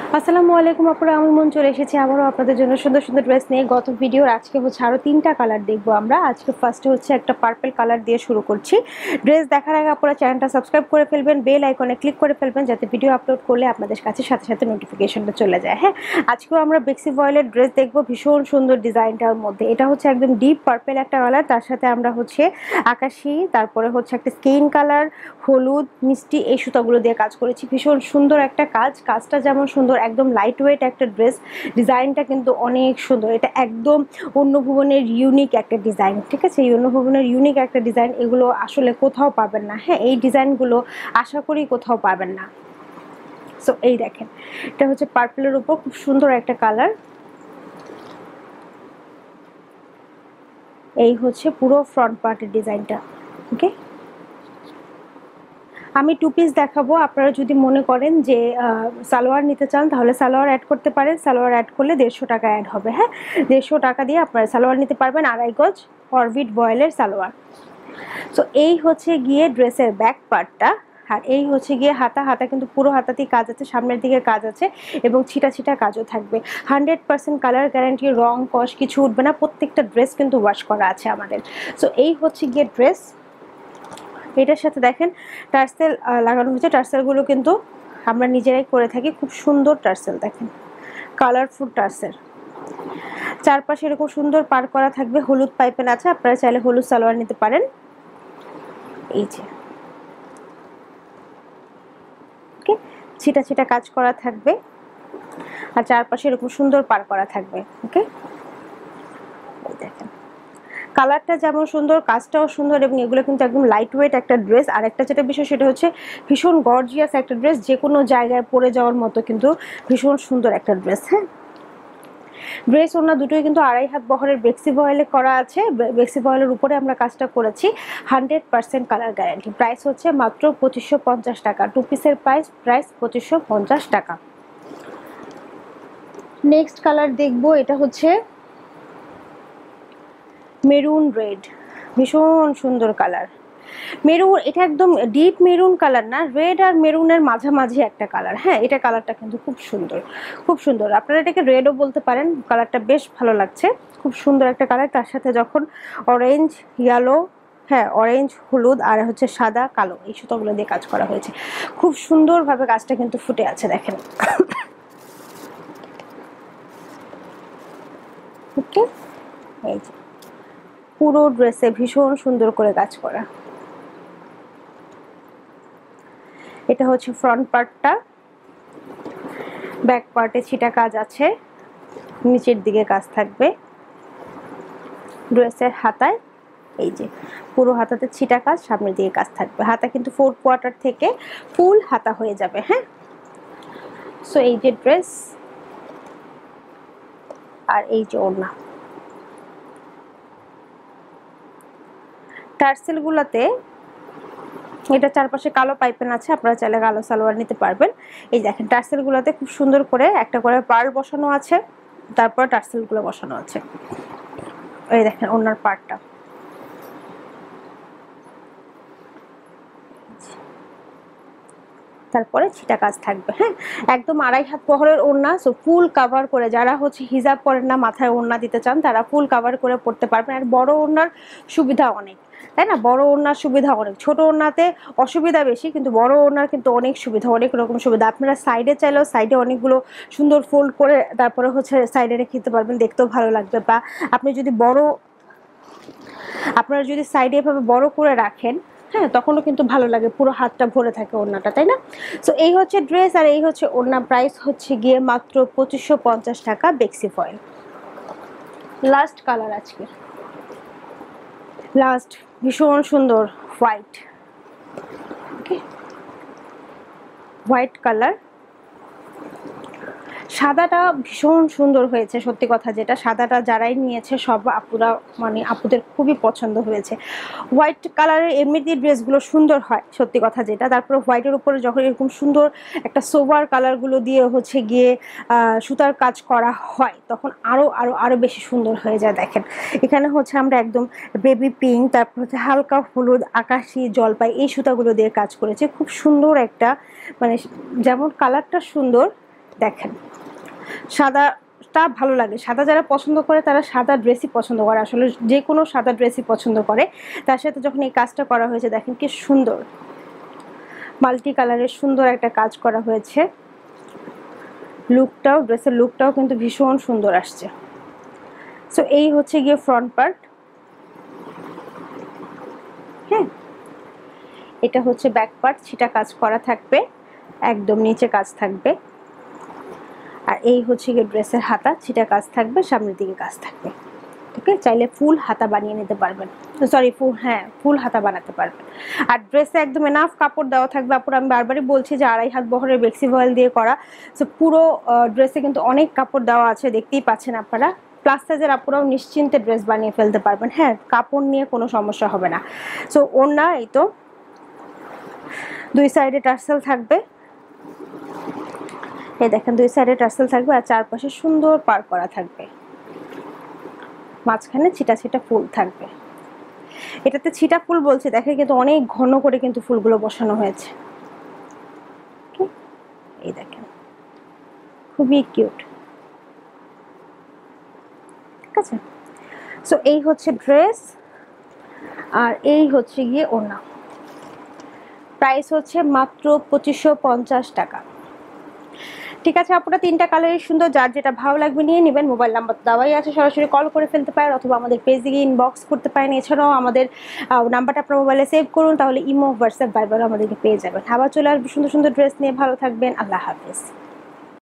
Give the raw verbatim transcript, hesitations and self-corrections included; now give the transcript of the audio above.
আসসালামু আলাইকুম আপুরা, আমি মন চলে এসেছি আবারও আপনাদের জন্য সুন্দর সুন্দর ড্রেস নিয়ে। গত ভিডিওর আজকে হচ্ছে আরও তিনটা কালার দেখবো আমরা। আজকে ফার্স্টে হচ্ছে একটা পার্পল কালার দিয়ে শুরু করছি। ড্রেস দেখার আগে আপনারা চ্যানেলটা সাবস্ক্রাইব করে ফেলবেন, বেল আইকনে ক্লিক করে ফেলবেন যাতে ভিডিও আপলোড করলে আপনাদের কাছে সাথে সাথে নোটিফিকেশনটা চলে যায়। হ্যাঁ, আজকেও আমরা বেক্সি ভয়েলের ড্রেস দেখবো ভীষণ সুন্দর ডিজাইনটার মধ্যে। এটা হচ্ছে একদম ডিপ পার্পল একটা কালার, তার সাথে আমরা হচ্ছে আকাশি, তারপরে হচ্ছে একটা স্কিন কালার, হলুদ, মিষ্টি এই সুতাগুলো দিয়ে কাজ করেছি। ভীষণ সুন্দর একটা কাজ, কাজটা যেমন সুন্দর, একদম লাইট ওয়েট একটা ড্রেস, ডিজাইনটা কিন্তু অনেক সুন্দর। এটা একদম অন্য ভুবনের ইউনিক একটা ডিজাইন, ঠিক আছে? এই অন্য ভুবনের ইউনিক একটা ডিজাইন, এগুলো আসলে কোথাও পাবেন না। হ্যাঁ, এই ডিজাইনগুলো আশা করি কোথাও পাবেন না। সো এই দেখেন, এটা হচ্ছে পার্পলের উপর খুব সুন্দর একটা কালার। এই হচ্ছে পুরো ফ্রন্ট পার্টের ডিজাইনটা। ওকে, আমি টু পিস দেখাবো। আপনারা যদি মনে করেন যে সালোয়ার নিতে চান তাহলে সালোয়ার অ্যাড করতে পারেন। সালোয়ার অ্যাড করলে দেড়শো টাকা অ্যাড হবে। হ্যাঁ, দেড়শো টাকা দিয়ে আপনারা সালোয়ার নিতে পারবেন, আড়াই গজ অরবিট ভয়েলের সালোয়ার। সো এই হচ্ছে গিয়ে ড্রেসের ব্যাক পার্টটা, আর এই হচ্ছে গিয়ে হাতা। হাতা কিন্তু পুরো হাতাতেই কাজ আছে, সামনের দিকে কাজ আছে এবং ছিটা ছিটা কাজও থাকবে। হান্ড্রেড পার্সেন্ট কালার গ্যারান্টি, রং কস কিছু উঠবে না। প্রত্যেকটা ড্রেস কিন্তু ওয়াশ করা আছে আমাদের। সো এই হচ্ছে গিয়ে ড্রেস। এটার সাথে দেখেন টার্সেল লাগানো হয়েছে। টার্সেলগুলো কিন্তু আমরা নিজেরাই করে থাকি, খুব সুন্দর টার্সেল দেখেন, কালারফুল টার্সেল। চারপাশে এরকম সুন্দর পার করা থাকবে, হলুদ পাইপেন আছে, আপনারা চাইলে হলুদ সালোয়ার নিতে পারেন। এই যে ওকে, ছিটা ছিটা কাজ করা থাকবে আর চারপাশে এরকম সুন্দর পার করা থাকবে। ওকে, এই দেখেন কালারটা যেমন সুন্দর, কাজটাও সুন্দর এবং এগুলো কিন্তু একদম লাইট ওয়েট একটা ড্রেস। আর একটা যেটা বিষয় সেটা হচ্ছে ভীষণ গর্জিয়াস একটা ড্রেস, যে কোনো জায়গায় পরে যাওয়ার মতো কিন্তু ভীষণ সুন্দর একটা ড্রেস। হ্যাঁ, ড্রেস ওনা দুটোই কিন্তু আড়াই হাত বহরের বেক্সি ভয়েলে করা আছে। বেক্সি ভয়েলের উপরে আমরা কাজটা করেছি। Hundred percent colour guarantee. Price হচ্ছে মাত্র পঁচিশশো পঞ্চাশ টাকা। টু পিসের প্রাইস প্রাইস পঁচিশশো পঞ্চাশ টাকা। নেক্সট কালার দেখবো, এটা হচ্ছে মেরুন রেড, ভীষণ সুন্দর কালার। মেরুন, এটা একদম ডিপ মেরুন কালার না, রেড আর মেরুনের মাঝামাঝি একটা কালার। হ্যাঁ, এটা কালারটা কিন্তু খুব সুন্দর, খুব সুন্দর। আপনারা এটাকে রেডও বলতে পারেন, কালারটা বেশ ভালো লাগছে, খুব সুন্দর একটা কালার। তার সাথে যখন অরেঞ্জ, ইয়েলো, হ্যাঁ অরেঞ্জ, হলুদ আর হচ্ছে সাদা কালো এই সুতোগুলো দিয়ে কাজ করা হয়েছে। খুব সুন্দরভাবে কাজটা কিন্তু ফুটে আছে দেখেন। ওকে, এই যে পুরো ড্রেসে ভীষণ সুন্দর করে কাজ করা। এটা হচ্ছে ফ্রন্ট পার্টটা, ব্যাক পার্টে ছিটা কাজ আছে, নিচের দিকে কাজ থাকবে। ড্রেসের হাতায় এই যে পুরো হাতাতে ছিটা কাজ, সামনের দিকে কাজ থাকবে। হাতা কিন্তু ফোর কোয়ার্টার থেকে ফুল হাতা হয়ে যাবে। হ্যাঁ, সো এই যে ড্রেস, আর এই যে ওড়না। টার্সেলগুলোতে এটা চারপাশে কালো পাইপেন আছে, আপনারা চাইলে কালো সালোয়ার নিতে পারবেন। এই দেখেন টার্সেলগুলোতে খুব সুন্দর করে একটা করে পার্ল বসানো আছে, তারপর টার্সেলগুলো বসানো আছে। এই দেখেন ওড়নার পার্টটা, তারপরে ছিটা কাজ থাকবে। হ্যাঁ, একদম আড়াই হাত বহরের ওড়না। সো ফুল কাভার করে, যারা হচ্ছে হিজাব পরেন না, মাথায় ওড়না দিতে চান, তারা ফুল কাভার করে পড়তে পারবেন। আর বড় ওড়নার সুবিধা অনেক, তাই না? বড় ওড়নার সুবিধা অনেক। ছোট ওড়নাতে অসুবিধা বেশি, কিন্তু বড় ওড়নার কিন্তু অনেক সুবিধা, অনেক রকম সুবিধা। আপনারা সাইডে চাইলেও সাইডে অনেকগুলো সুন্দর ফোল্ড করে তারপরে হচ্ছে সাইডে রেখে দিতে পারবেন, দেখতেও ভালো লাগবে। বা আপনি যদি বড়, আপনারা যদি সাইডে এভাবে বড় করে রাখেন, হ্যাঁ, তখনও কিন্তু ভালো লাগে, পুরো হাতটা ভরে থাকে ওড়নাটা, তাই না? সো এই হচ্ছে ড্রেস আর এই হচ্ছে ওড়না। প্রাইস হচ্ছে গিয়ে মাত্র পঁচিশশো পঞ্চাশ টাকা বেক্সি ফয়েল। লাস্ট কালার আজকে, লাস্ট ভীষণ সুন্দর হোয়াইট। ওকে, হোয়াইট কালার। সাদাটা ভীষণ সুন্দর হয়েছে, সত্যি কথা যেটা, সাদাটা যারাই নিয়েছে সব আপুরা মানে আপুদের খুবই পছন্দ হয়েছে। হোয়াইট কালারের এমনিতেই ড্রেসগুলো সুন্দর হয়, সত্যি কথা যেটা। তারপরে হোয়াইটের উপরে যখন এরকম সুন্দর একটা সোভার কালারগুলো দিয়ে হচ্ছে গিয়ে সুতার কাজ করা হয়, তখন আরও আরও আরও বেশি সুন্দর হয়ে যায়। দেখেন এখানে হচ্ছে আমরা একদম বেবি পিঙ্ক, তারপর হচ্ছে হালকা হলুদ, আকাশি, জলপাই এই সুতাগুলো দিয়ে কাজ করেছে। খুব সুন্দর একটা, মানে যেমন কালারটা সুন্দর, দেখেন সাদাটা ভালো লাগে, সাদা যারা পছন্দ করে তারা সাদা ড্রেসই পছন্দ করে, আসলে যে কোনো সাদা ড্রেসই পছন্দ করে। তার সাথে যখন এই কাজটা করা হয়েছে দেখেন কি সুন্দর, মাল্টি কালারের সুন্দর একটা কাজ করা হয়েছে। লুকটাও, ড্রেসের লুকটাও কিন্তু ভীষণ সুন্দর আসছে। সো এই হচ্ছে গিয়ে ফ্রন্ট পার্ট। হ্যাঁ, এটা হচ্ছে ব্যাক পার্ট, ছিটা কাজ করা থাকবে, একদম নিচে কাজ থাকবে। আর এই হচ্ছে গিয়ে ড্রেসের হাতা, ছিটা কাজ থাকবে, সামনের দিকে কাজ থাকবে। ওকে, চাইলে ফুল হাতা বানিয়ে নিতে পারবেন, সরি ফুল, হ্যাঁ ফুল হাতা বানাতে পারবেন। আর ড্রেসে একদম এনাফ কাপড় দেওয়া থাকবে। আপুর আমি বারবারই বলছি যে আড়াই হাত বহরের বেক্সি ভয়েল দিয়ে করা, সো পুরো ড্রেসে কিন্তু অনেক কাপড় দেওয়া আছে, দেখতেই পাচ্ছেন আপনারা। প্লাস সাইজের আপুরাও নিশ্চিন্তে ড্রেস বানিয়ে ফেলতে পারবেন। হ্যাঁ, কাপড় নিয়ে কোনো সমস্যা হবে না। সো ওড়না এই তো দুই সাইডে টার্সেল থাকবে, এই দেখেন দুই সাইডে টার্সেল থাকবে, আর চারপাশে সুন্দর পার করা থাকবে, মাঝখানে ছিটা ছিটা ফুল থাকবে। এটাতে ছিটা ফুল বলছে দেখে কিন্তু অনেক ঘন করে কিন্তু ফুলগুলো বসানো হয়েছে। এই দেখেন খুবই কিউট, ঠিক আছে। সো এই হচ্ছে ড্রেস, আর এই হচ্ছে গিয়ে ওড়না। প্রাইস হচ্ছে মাত্র পঁচিশশো পঞ্চাশ টাকা। ঠিক আছে, আপনারা তিনটা কালারই সুন্দর, যার যেটা ভালো লাগবে নিয়ে নেবেন। মোবাইল নাম্বার দেওয়াই আছে, সরাসরি কল করে ফেলতে পারেন অথবা আমাদের পেজ দিয়ে ইনবক্স করতে পারেন। এছাড়াও আমাদের নাম্বারটা আপনার মোবাইলে সেভ করুন, তাহলে ইমো, হোয়াটসঅ্যাপ, ভাইবার আমাদেরকে পেয়ে যাবেন। আবার চলে আসবে সুন্দর সুন্দর ড্রেস নিয়ে। ভালো থাকবেন, আল্লাহ হাফেজ।